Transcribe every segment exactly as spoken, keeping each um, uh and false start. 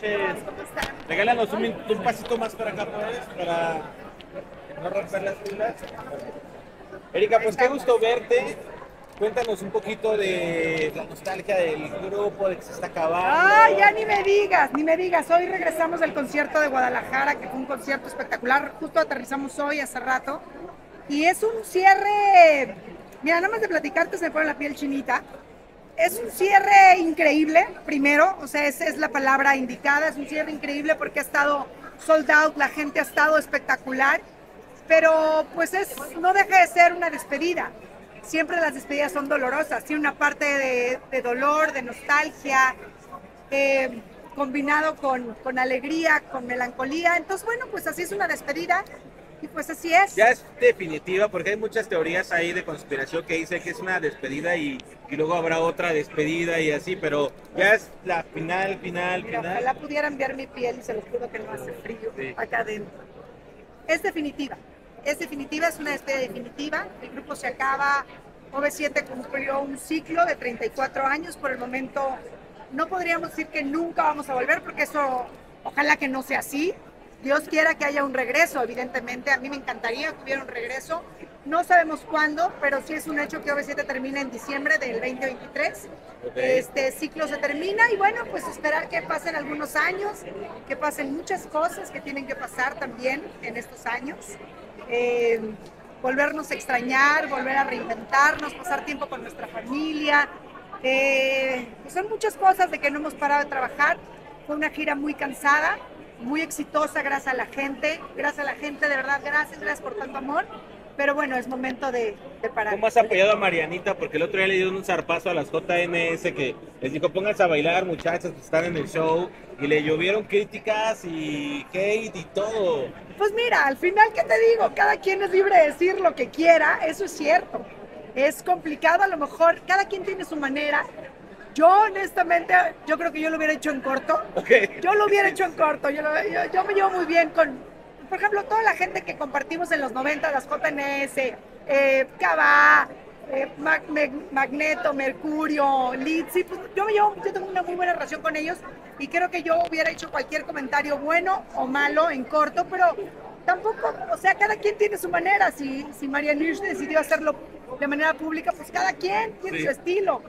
noches. Regálanos un, min- un pasito más para acá, pues, para no romper las filas. Erika, pues qué gusto verte. Cuéntanos un poquito de la nostalgia del grupo, de que se está acabando. Ah, ya ni me digas, ni me digas. Hoy regresamos del concierto de Guadalajara, que fue un concierto espectacular. Justo aterrizamos hoy, hace rato. Y es un cierre, mira, nada más de platicarte se me pone la piel chinita. Es un cierre increíble, primero, o sea, esa es la palabra indicada. Es un cierre increíble porque ha estado sold out, la gente ha estado espectacular. Pero pues es, no deja de ser una despedida. Siempre las despedidas son dolorosas, tiene una parte de, de dolor, de nostalgia, eh, combinado con, con alegría, con melancolía. Entonces, bueno, pues así es una despedida y pues así es. Ya es definitiva, porque hay muchas teorías ahí de conspiración que dice que es una despedida y, y luego habrá otra despedida y así, pero ya es la final, final, Mira, final. ojalá pudieran ver mi piel y se los juro que no hace frío Sí. acá adentro. Es definitiva, es definitiva, es una despedida definitiva. El grupo se acaba, O V siete cumplió un ciclo de treinta y cuatro años. Por el momento no podríamos decir que nunca vamos a volver, porque eso, ojalá que no sea así. Dios quiera que haya un regreso, evidentemente. A mí me encantaría que hubiera un regreso. No sabemos cuándo, pero sí es un hecho que O V siete termina en diciembre del veinte veintitrés. Okay. Este ciclo se termina y bueno, pues esperar que pasen algunos años, que pasen muchas cosas que tienen que pasar también en estos años. Eh, volvernos a extrañar, volver a reinventarnos, pasar tiempo con nuestra familia. Eh, pues son muchas cosas de que no hemos parado de trabajar. Fue una gira muy cansada, muy exitosa, gracias a la gente, gracias a la gente, de verdad, gracias, gracias por tanto amor. Pero bueno, es momento de, de parar. ¿Cómo has apoyado a Marianita? Porque el otro día le dio un zarpazo a las J N S que les dijo, pónganse a bailar, muchachos, que están en el show. Y le llovieron críticas y hate y todo. Pues mira, al final, ¿qué te digo? Cada quien es libre de decir lo que quiera, eso es cierto. Es complicado, a lo mejor, cada quien tiene su manera. Yo, honestamente, yo creo que yo lo hubiera hecho en corto. Okay. Yo lo hubiera hecho en corto. Yo, lo- yo, yo me llevo muy bien con, por ejemplo, toda la gente que compartimos en los noventa, las J N S, eh, Cabá, eh, Mag- Meg- Magneto, Mercurio, Litzy, pues yo me llevo, yo tengo una muy buena relación con ellos y creo que yo hubiera hecho cualquier comentario bueno o malo en corto, pero tampoco, o sea, cada quien tiene su manera. Si, si María Nush decidió hacerlo de manera pública, pues cada quien tiene Sí. su estilo.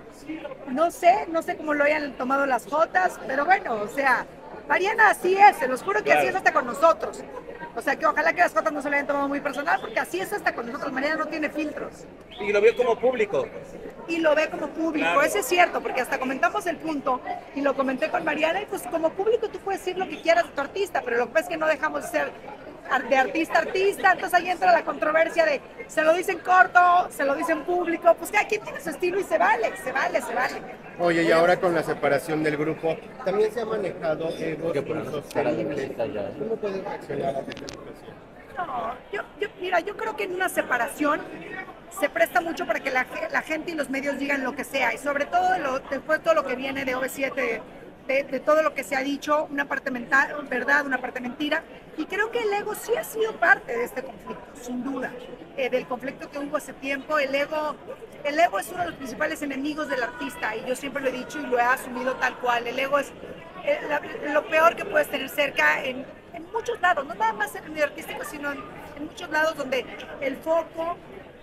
No sé, no sé cómo lo hayan tomado las Jotas, pero bueno, o sea, Mariana así es, se los juro que Claro. así es hasta con nosotros. O sea, que ojalá que las Jotas no se lo hayan tomado muy personal, porque así es hasta con nosotros. Mariana no tiene filtros Y lo vio como público. y lo ve como público. Claro. Eso es cierto, porque hasta comentamos el punto y lo comenté con Mariana, y pues como público tú puedes decir lo que quieras de tu artista, pero lo que pasa es que no dejamos de ser ar- de artista a artista. Entonces ahí entra la controversia de se lo dicen corto, se lo dicen público, pues cada quien tiene su estilo y se vale, se vale, se vale. Oye, y ahora con la separación del grupo, también se ha manejado egos insostenibles. ¿Cómo puedes reaccionar a esta situación? No, yo, yo, mira, yo creo que en una separación se presta mucho para que la, ge- la gente y los medios digan lo que sea, y sobre todo de lo- después de todo lo que viene de O V siete, de, de todo lo que se ha dicho, una parte mental, verdad, una parte mentira, y creo que el ego sí ha sido parte de este conflicto, sin duda, eh, del conflicto que hubo hace tiempo. El ego, el ego es uno de los principales enemigos del artista, y yo siempre lo he dicho y lo he asumido tal cual. El ego es eh, la- lo peor que puedes tener cerca en, en muchos lados, no nada más en el medio artístico, sino en, en muchos lados donde el foco,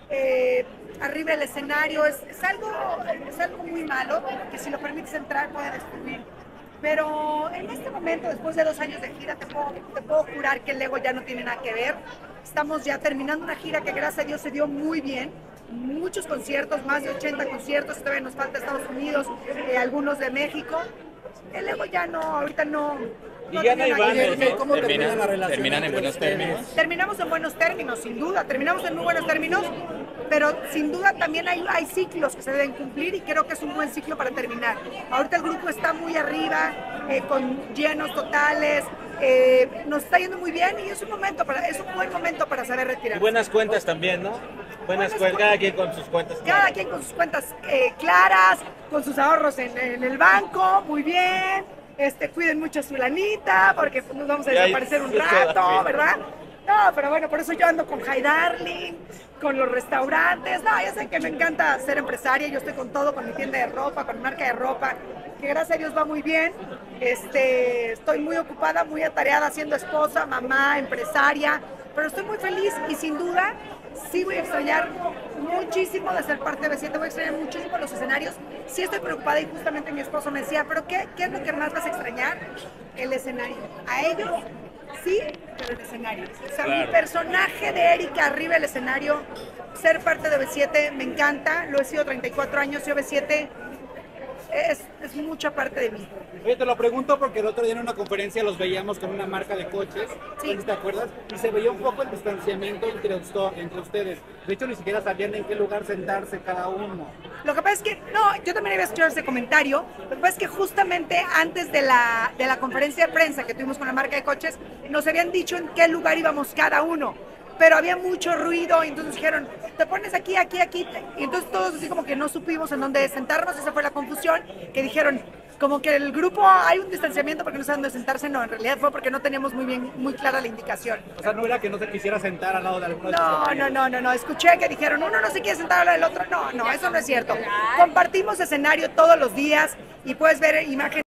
eh, arriba del escenario, es, es, algo, es algo muy malo, que si lo permites entrar puede destruir. Pero en este momento, después de dos años de gira, te puedo, te puedo jurar que el ego ya no tiene nada que ver. Estamos ya terminando una gira que gracias a Dios se dio muy bien. Muchos conciertos, más de ochenta conciertos, todavía nos falta Estados Unidos, eh, algunos de México. El ego ya no, ahorita no. Y ya no hay tiene nada que ver. bandas, ¿no? ¿Cómo termina la relación? ¿Terminan en buenos términos? Terminamos en buenos términos, sin duda, terminamos en muy buenos términos, pero sin duda también hay, hay ciclos que se deben cumplir y creo que es un buen ciclo para terminar. Ahorita el grupo está muy arriba, eh, con llenos totales, eh, nos está yendo muy bien y es un momento para, es un buen momento para saber Y retirar. buenas cuentas también, ¿no? Buenas Buenas cuentas, cu- cada quien con sus cuentas. Cada quien con sus cuentas eh, claras, con sus ahorros en, en el banco, muy bien. Este, cuiden mucho a su lanita, porque pues, nos vamos a Ya, desaparecer un sí, rato, todavía. ¿verdad? No, pero bueno, por eso yo ando con High Darling, con los restaurantes. No, ya sé que me encanta ser empresaria, yo estoy con todo, con mi tienda de ropa, con mi marca de ropa, que gracias a Dios va muy bien. Este, estoy muy ocupada, muy atareada siendo esposa, mamá, empresaria, pero estoy muy feliz y sin duda sí voy a extrañar muchísimo de ser parte de B siete, voy a extrañar muchísimo los escenarios. Sí estoy preocupada y justamente mi esposo me decía, ¿pero qué, qué es lo que más vas a extrañar? El escenario. A ellos sí, pero el escenario. O sea, claro. Mi personaje de Erika arriba del escenario, ser parte de B siete me encanta, lo he sido treinta y cuatro años y B siete es, es mucha parte de mí. Oye, te lo pregunto porque el otro día en una conferencia los veíamos con una marca de coches, sí. ¿Te acuerdas? Y se veía un poco el distanciamiento entre, entre ustedes. De hecho, ni siquiera sabían en qué lugar sentarse cada uno. Lo que pasa es que, no, yo también había escuchado ese comentario. Lo que pasa es que justamente antes de la, de la conferencia de prensa que tuvimos con la marca de coches, nos habían dicho en qué lugar íbamos cada uno. Pero había mucho ruido y entonces dijeron, te pones aquí, aquí, aquí. Y entonces todos así como que no supimos en dónde sentarnos. Esa fue la confusión, que dijeron, como que el grupo hay un distanciamiento porque no saben dónde sentarse. No, en realidad fue porque no teníamos muy bien, muy clara la indicación. O sea, no era que no se quisiera sentar al lado de alguno de los No, no, no, no, no. Escuché que dijeron, uno no se quiere sentar al lado del otro. No, no, eso no es cierto. Compartimos escenario todos los días y puedes ver imágenes